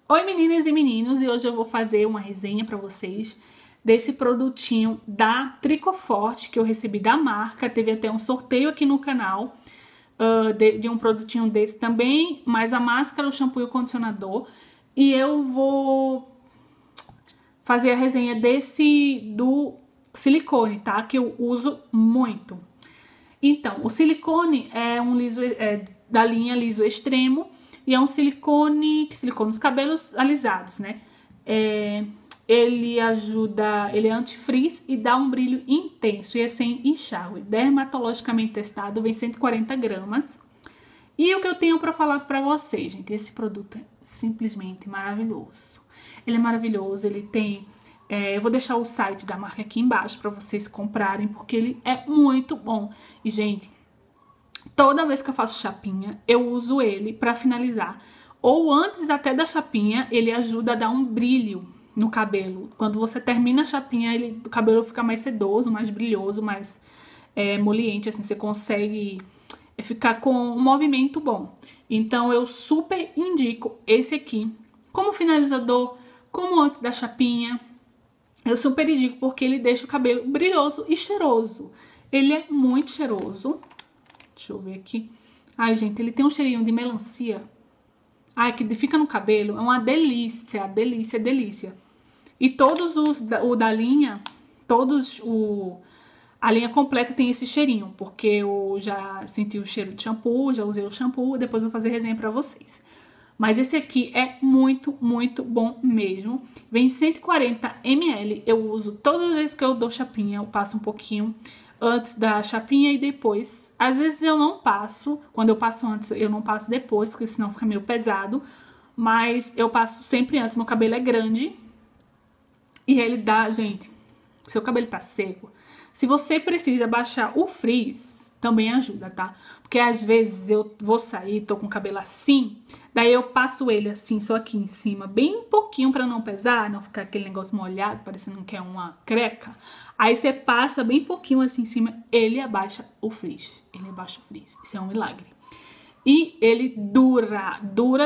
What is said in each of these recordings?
Oi meninas e meninos, e hoje eu vou fazer uma resenha para vocês desse produtinho da Tricoforte que eu recebi da marca. Teve até um sorteio aqui no canal de um produtinho desse também, mais a máscara, o shampoo e o condicionador. E eu vou fazer a resenha do silicone, tá? Que eu uso muito. Então, o silicone é um liso, da linha Liso Extremo. E é um silicone nos cabelos alisados, né? Ele é anti-frizz e dá um brilho intenso e é sem enxágue. Dermatologicamente testado, vem 140 gramas. E o que eu tenho pra falar pra vocês, gente, esse produto é simplesmente maravilhoso. Ele é maravilhoso, ele tem... eu vou deixar o site da marca aqui embaixo pra vocês comprarem, porque ele é muito bom. E, gente, toda vez que eu faço chapinha, eu uso ele pra finalizar. Ou antes até da chapinha, ele ajuda a dar um brilho no cabelo. Quando você termina a chapinha, o cabelo fica mais sedoso, mais brilhoso, mais moliente, assim, você consegue ficar com um movimento bom. Então eu super indico esse aqui como finalizador, como antes da chapinha. Eu super indico porque ele deixa o cabelo brilhoso e cheiroso. Ele é muito cheiroso. Deixa eu ver aqui. Ai, gente, ele tem um cheirinho de melancia. Ai, que fica no cabelo. É uma delícia, delícia, delícia. E todos o da linha, a linha completa tem esse cheirinho. Porque eu já senti o cheiro de shampoo, já usei o shampoo. Depois eu vou fazer resenha pra vocês. Mas esse aqui é muito, muito bom mesmo. Vem 140 ml. Eu uso todas as vezes que eu dou chapinha, eu passo um pouquinho antes da chapinha e depois. Às vezes eu não passo, quando eu passo antes eu não passo depois, porque senão fica meio pesado. Mas eu passo sempre antes, meu cabelo é grande. E ele dá, gente, seu cabelo tá seco. Se você precisa baixar o frizz, também ajuda, tá? Porque às vezes eu vou sair, tô com o cabelo assim, daí eu passo ele assim, só aqui em cima, bem pouquinho pra não pesar, não ficar aquele negócio molhado, parecendo que é uma creca. Aí você passa bem pouquinho assim em cima, ele abaixa o frizz. Ele abaixa o frizz. Isso é um milagre. E ele dura.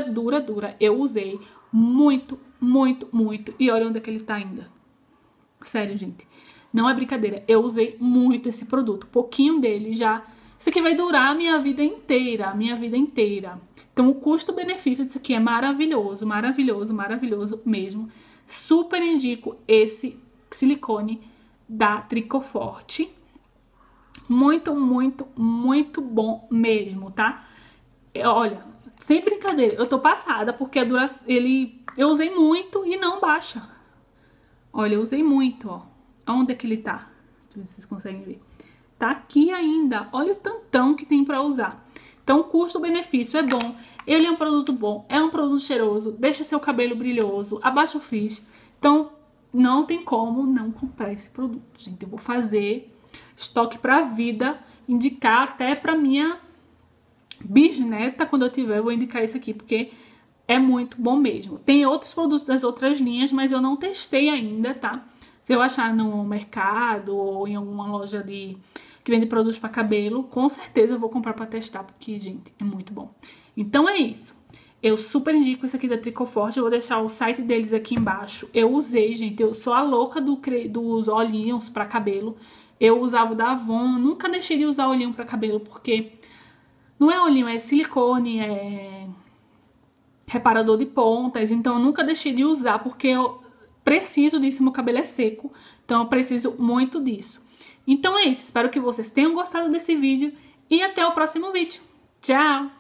Eu usei muito, muito, muito. E olha onde é que ele tá ainda. Sério, gente. Não é brincadeira. Eu usei muito esse produto. Pouquinho dele já. Isso aqui vai durar a minha vida inteira. A minha vida inteira. Então, o custo-benefício disso aqui é maravilhoso. Maravilhoso, maravilhoso mesmo. Super indico esse silicone da Tricoforte. Muito, muito, muito bom mesmo, tá? Olha, sem brincadeira, eu tô passada porque eu usei muito e não baixa. Olha, eu usei muito, ó. Onde é que ele tá? Deixa eu ver se vocês conseguem ver. Tá aqui ainda. Olha o tantão que tem pra usar. Então, o custo-benefício é bom. Ele é um produto bom, é um produto cheiroso, deixa seu cabelo brilhoso, abaixa o frizz. Então, não tem como não comprar esse produto, gente. Eu vou fazer estoque pra vida, indicar até pra minha bisneta, quando eu tiver, eu vou indicar esse aqui, porque é muito bom mesmo. Tem outros produtos das outras linhas, mas eu não testei ainda, tá? Se eu achar no mercado ou em alguma loja que vende produtos para cabelo, com certeza eu vou comprar para testar, porque, gente, é muito bom. Então é isso. Eu super indico esse aqui da Tricoforte. Eu vou deixar o site deles aqui embaixo. Eu usei, gente. Eu sou a louca dos olhinhos para cabelo. Eu usava o da Avon. Nunca deixei de usar olhinho para cabelo, porque não é olhinho, é silicone, é reparador de pontas. Então eu nunca deixei de usar, porque eu preciso disso. Meu cabelo é seco, então eu preciso muito disso. Então é isso. Espero que vocês tenham gostado desse vídeo e até o próximo vídeo. Tchau!